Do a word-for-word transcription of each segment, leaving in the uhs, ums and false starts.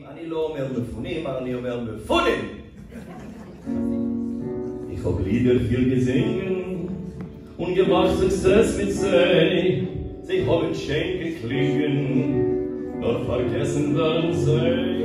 אני לא אומר מפונים, אני אומר מפונים. Ich hab Lieder viel gesungen und gemacht Success mit sie. Sie haben schön geklingen, doch vergessen werden sie.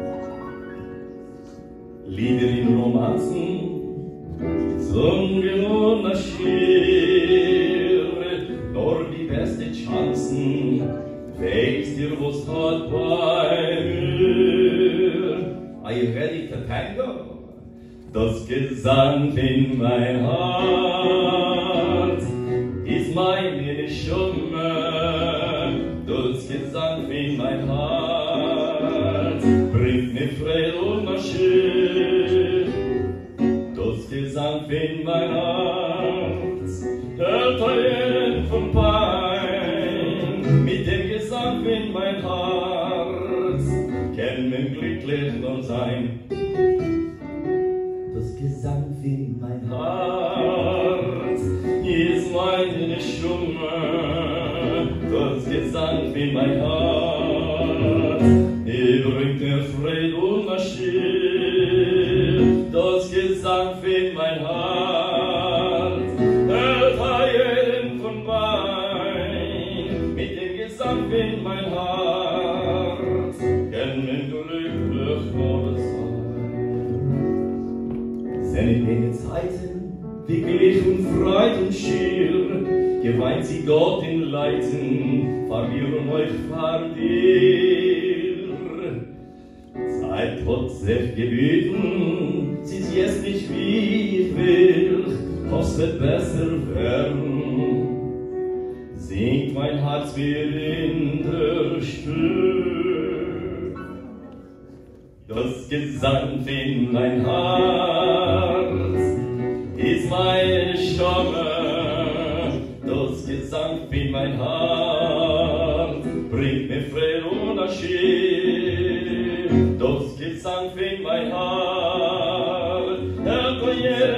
Lieder in Romanzen, gesungen und ein Schier, nur die beste Chancen, weißt ihr, was hat bei mir? Are you ready to tango? Das Gesang in mein Herz ist meine Schumme. Das Gesang in mein Herz bringt mir Freude und Maschine. Das Gesang in mein Herz hält einen von Pein. Mit dem Gesang in mein Herz kann man glücklich noch sein. Das Gesang in mein Herz ist meine Schumme. Das Gesang in mein Herz, er bringt mir Freude und Maschine. Das Gesang in mein Herz hält jeden von Wein. Mit dem Gesang in mein Herz kann man glücklich nur sein. Sind in den Zeiten wirklich und Freud und Schier, geweint sie Gott in Leiden, verlieren euch vor dir. Zeit hat sich gebeten, sie ist jetzt nicht wie ich will, es wird besser werden. Singt mein Herz wie in der Stille. Das Gesang in mein Herz ist meine Stimme. Das Gesang in mein Herz bringt mir Freude und Maschine. Das Gesang in mein Herz hält mir